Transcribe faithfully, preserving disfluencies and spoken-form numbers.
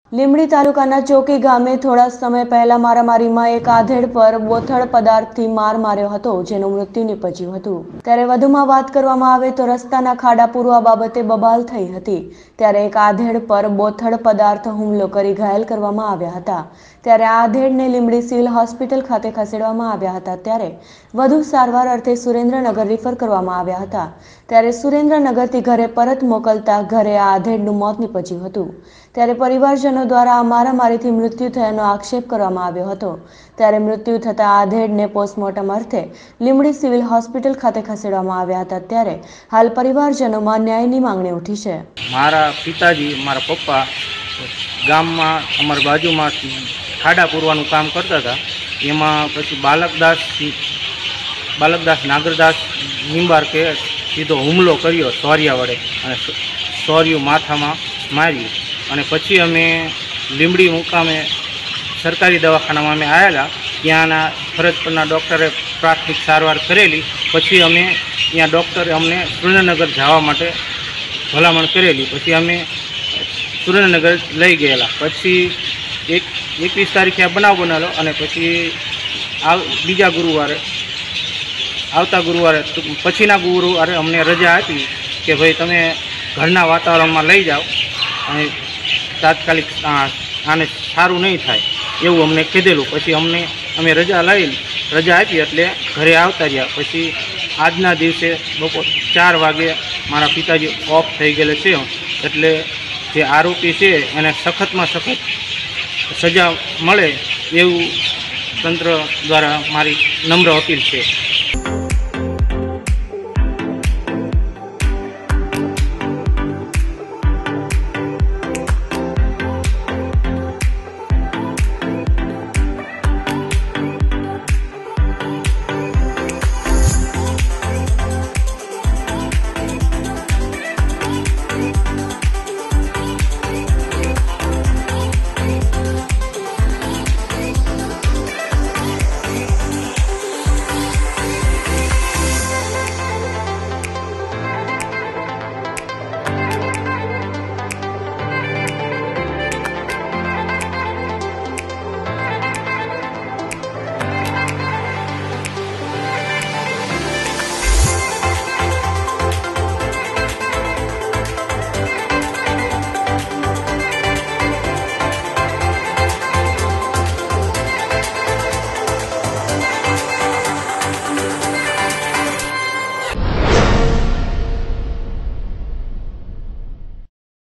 લીંબડી તાલુકાના ચોકી ગામે થોડા સમય પહેલા મારામારીમાં એક આધેડ પર બોથડ પદાર્થથી માર માર્યો હતો, જેનું મૃત્યુ નીપજ્યું હતું। ત્યારે વધુમાં વાત કરવામાં આવે તો રસ્તાના ખાડા પૂરવા બાબતે બબાલ થઈ હતી, ત્યારે એક આધેડ પર બોથડ પદાર્થ હુમલો કરી ઘાયલ કરવામાં આવ્યા હતા। ત્યારે આ આધેડને લીંબડી સિવિલ હોસ્પિટલ ખાતે ખસેડવામાં આવ્યા હતા, ત્યારે વધુ સારવાર અર્થે સુરેન્દ્રનગર રિફર કરવામાં આવ્યા હતા। ત્યારે સુરેન્દ્રનગરથી ઘરે પરત મોકલતા ઘરે આ આધેડનું મોત નીપજ્યું હતું। ત્યારે પરિવારજનો દ્વારા આ મારામારીથી મૃત્યુ થયાનો આક્ષેપ કરવામાં આવ્યો હતો। ત્યારે મૃત્યુ થતા આધેડને પોસ્ટમોર્ટમ અર્થે લીંબડી સિવિલ હોસ્પિટલ ખાતે ખસેડવામાં આવ્યા હતા। ત્યારે હાલ પરિવારજનોમાં ન્યાયની માંગણી ઉઠી છે। મારા પિતાજી મારા પપ્પા ગામમાં અમારા બાજુમાં ખાડા પૂરવાનું કામ કરતા હતા। એમાં પછી બાલકદાસ બાલકદાસ નાગરદાસ નિંબારકે સીધો હુમલો કર્યો સોરિયા વડે અને સોરિયું માથામાં માર્યું અને પછી અમે લીંબડી મુકામે સરકારી દવાખાનામાં અમે આવેલા। ત્યાંના ફરજ પરના ડૉક્ટરે પ્રાથમિક સારવાર કરેલી, પછી અમે ત્યાં ડૉક્ટરે અમને સુરેન્દ્રનગર જવા માટે ભલામણ કરેલી। પછી અમે સુરેન્દ્રનગર લઈ ગયેલા। પછી એક એકવીસ તારીખે આ બનાવ બનેલો અને પછી આવ બીજા ગુરુવારે આવતા ગુરુવારે પછીના ગુરુવારે અમને રજા આપી કે ભાઈ તમે ઘરના વાતાવરણમાં લઈ જાઓ અને તાત્કાલિક આને સારું નહીં થાય એવું અમને કીધેલું। પછી અમને અમે રજા લઈ રજા આપી એટલે ઘરે આવતા રહ્યા। પછી આજના દિવસે બપોર ચાર વાગે મારા પિતાજી ઓફ થઈ ગયેલા છે, એટલે જે આરોપી છે એને સખતમાં સખત સજા મળે એવું તંત્ર દ્વારા મારી નમ્ર અપીલ છે।